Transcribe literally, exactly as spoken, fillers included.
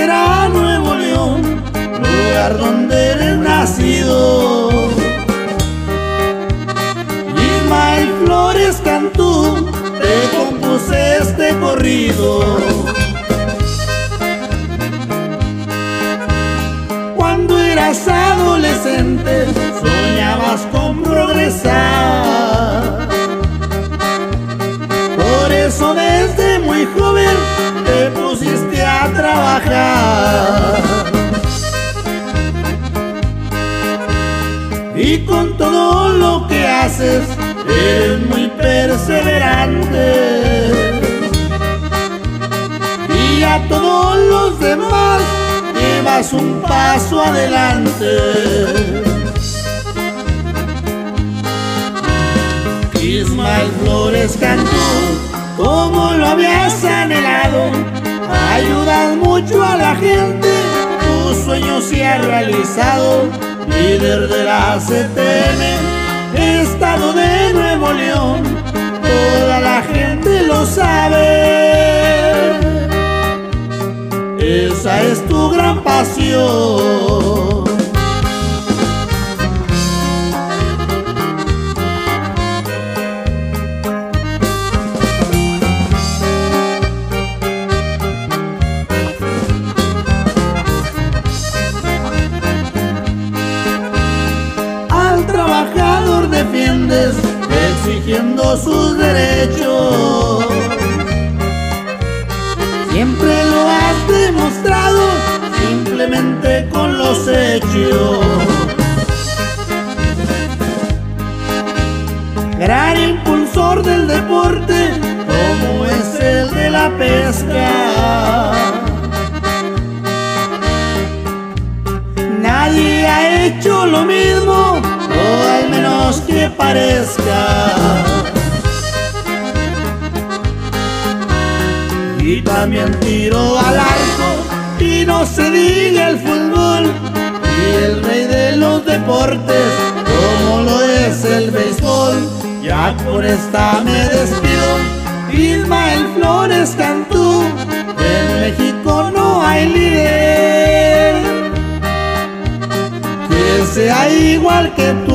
será Nuevo León, lugar donde eres nacido. Ismael Flores Cantú, te compuse este corrido. Cuando eras adolescente, soñabas con progresar. Por eso desde muy joven te pusiste a trabajar. Y con todo lo que haces, eres muy perseverante. Y a todos los demás llevas un paso adelante. Ismael Flores Cantú, como lo habías anhelado, ayudas mucho a la gente, tu sueño se ha realizado. Líder de la C T M, Estado de Nuevo León, toda la gente lo sabe. Esa es tu gran pasión. Defiendes exigiendo sus derechos. Siempre lo has demostrado simplemente con los hechos. Gran impulsor del deporte como es el de la pesca. Nadie ha hecho lo mismo, o al menos que parezca. Y también tiro al arco, y no se diga el fútbol, y el rey de los deportes, como lo es el béisbol. Ya por esta me despido, Ismael Flores Cantú, en México no hay líder que sea igual que tú.